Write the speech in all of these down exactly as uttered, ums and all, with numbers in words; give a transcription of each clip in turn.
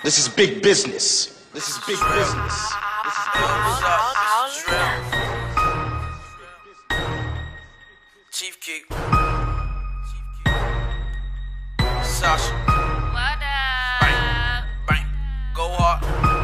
This is big business. This is big business. This is big business. Chief Keef, Sasha, What up? bang, bang, go hard.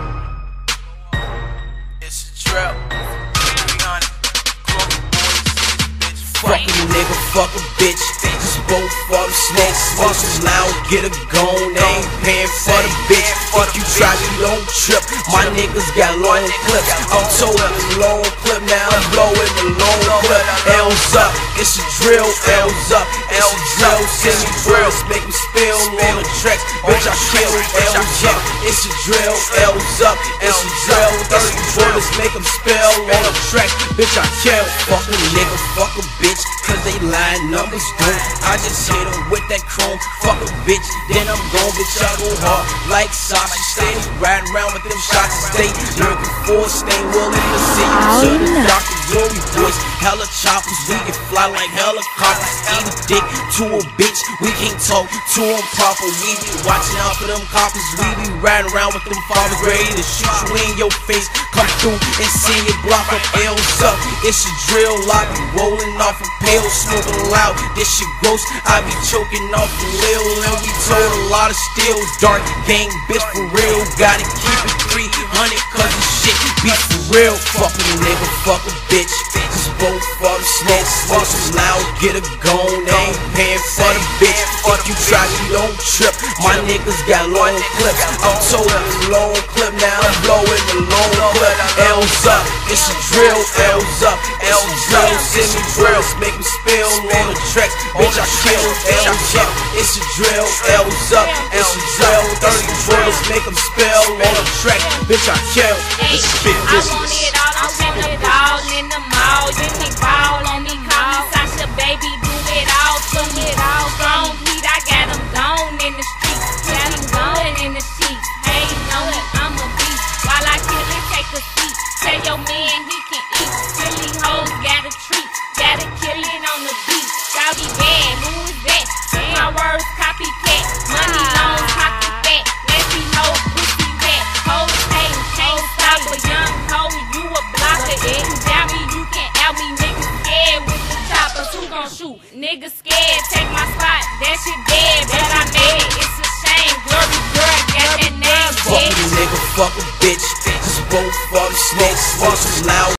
It's a drill. three hundred, Global boys, bitch. Fuck a nigga, fuck a bitch. Just both for the snakes. Smoke some loud, get a gone. They ain't paying for the bitch. If you try, you don't trip. My niggas got long clips. I'm told it's long clip. Now I'm blowing the long clip. L's up, it's a drill. L's up, it's a drill. Send me drills, make me spill on the tracks. Bitch, I kill. L's up, it's a drill. L's up, it's a drill. thirty bullets, make them spill on the tracks. Bitch, I kill. Fuck a nigga, fuck a bitch. Cause they lying numbers don't. I just hit them with that chrome. Fuck a bitch, then I'm gone. Bitch, I go hard like Sasha. Steady riding around with them shots. Stay lurking for, stay willing to see you. To the Doctor Glory boys, hella choppers. We can fly like helicopters. Eat a dick to a bitch. We can't talk to them proper. We be watching out for them coppers. We be riding around with them fathers ready to shoot you in your face. Come through and see it block up L's up. It's a drill. I be rolling off a pill, smoking loud. This shit gross. I be choking off a lil, and we told a lot of steel. Dark gang, bitch, for real. Gotta keep it three hundred, cause this shit be for real. Fuck a nigga, fuck a bitch. Cause both for the smoke. Smoke some loud, get a gone. They ain't paying for the bitch. If you try, you don't trip. My niggas got long clips. I'm told it's long clip. Now I'm blowing the long clip. L's up, it's a drill. L's up, it's a drill. Send me drills, make me spill on the tracks. Bitch, I kill. L's up, it's a drill. L's up, it's a drill. thirty drills, make them spill on the track. Bitch, I kill. This is big I want business. it all, I'm finna ball in the mall. You can ball on me, call me Sasha, baby, do it all, do it all. Strong heat, I got them gone in the streets, got them gone in the sheets. Hey, know it, I'm a beast. While I kill it, take a seat. Tell your man he can eat. Silly hoes got a treat, got a killin' on the beat. Shawty bad, who is that? My words copycat, money long, pocket fat. Let's see hoes, pussy wet, hoes hate, can't stop a young hoe. You a blocker, it can down me, you can't out me. Niggas scared with the choppers, who gon' shoot? Niggas scared, take my spot, that shit dead, but I made it. It's a shame, Glory girl, got that name, Fuck bitch. a nigga, fuck a bitch. Just both for the smoke. Smoke some loud.